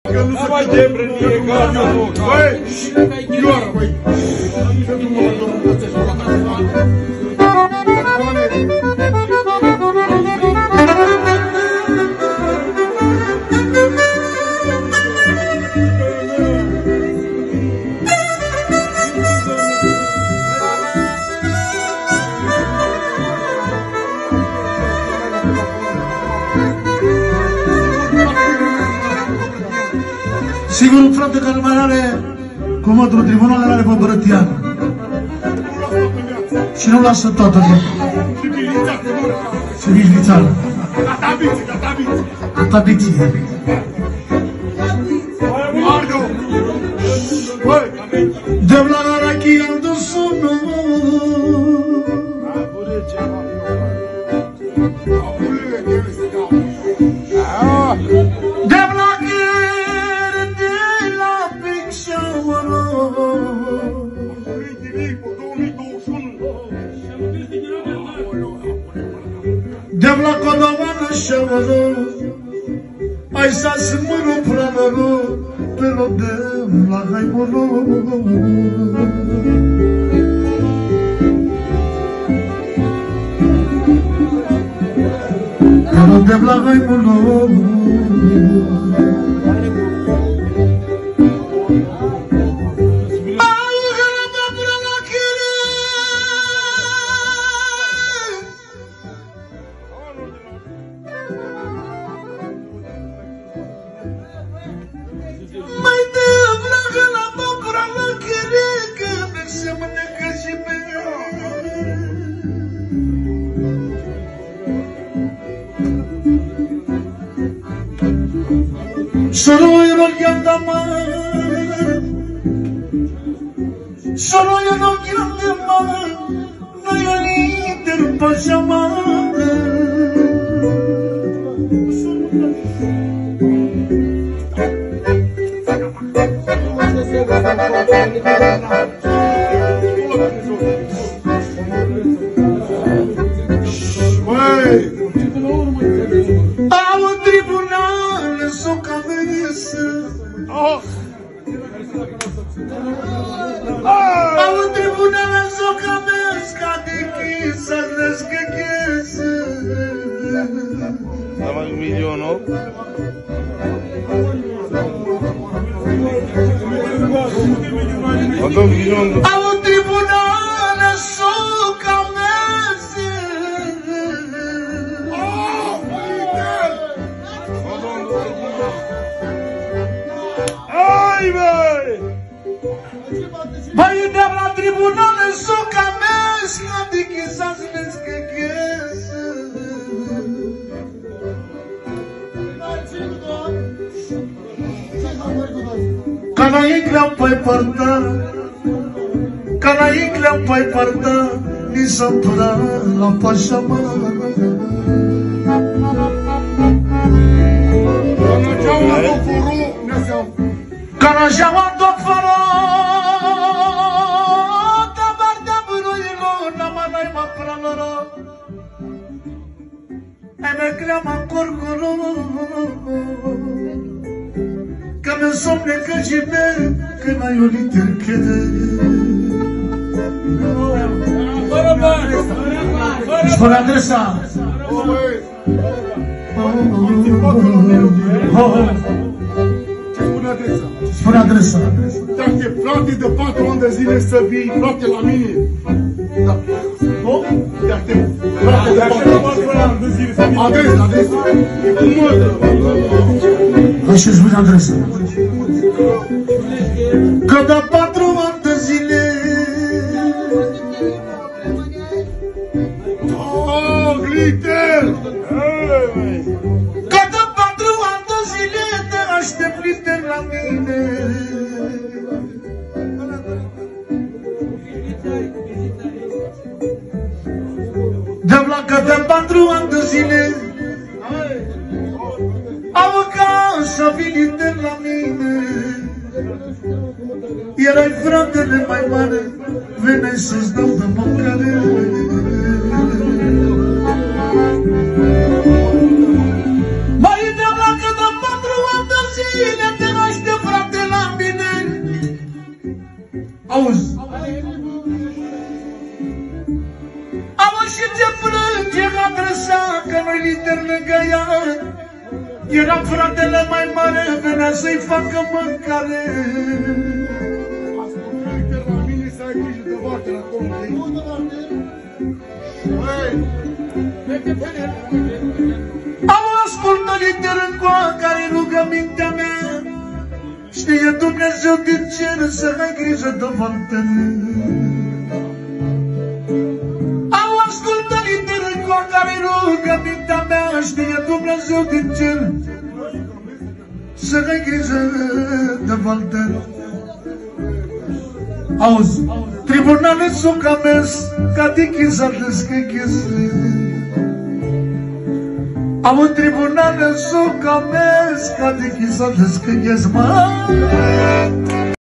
Că nu se mai debrănie, că nu. Băi, Ioara, băi. Singurul frate care mai are comandul tribunal are pe Bărătian. Și nu lasă toată și vizlițară. Catabiție. De la Arachia do sono. De la Codovana șevălă, ai să smână pranălă, pe loc de la haimălă. Pe loc de la haimălă. Solo io non gli andavo, solo io non gli andavo, noi all'inter passiamo. Au tribunal sua cabeça. Au tribunal sua cabeça, cadê que sabes que Dava 1 milion, nu? Au 1 milion. Au tribunal sua cabeça. Ai, băi! Băi, de la tribunal sua cabeça, cadê que sabes que Canaiclea pai parta, Canaiclea pai parta, ni sampra la pașama. Canajaua do foro, tabarda buruilo, namanai ma pranara, emeclea ma corcolo. Că mi somne că jime, că n-ai o literchede. Spune adresa. Spune adresa. Te-am plătit de 4 ani de zile să vii, frate, la mine. Nu? Te-am plătit de 4 ani de zile să vii. Adresa, adresa. Așa spune adresa. Că de 4 ani de zile. Oh, glitter! Că de 4 ani de zile te aștept glitter la mine. Că de 4 ani de zile am acasă venit de la mine. Erai fratele mai mare, veneai să-ți dau de mâncare. Mai de la că de 4 ani de zile te Era fratele mai mare, venea să-i facă mâncare. Ascultă la mine să ai grijă de voastră acolo. Am ascultat literâncoa care rugămintea mea. Știe Dumnezeu din cer să ai grijă de voastră. Am ascultat literâncoa care rugămintea mea. Știe Dumnezeu din cer să ai grijă de voastră. Auzi, tribunale s-o camez, ca de chizarles că chizle. Am în tribunale s-o camez, ca de chizarles că chizle.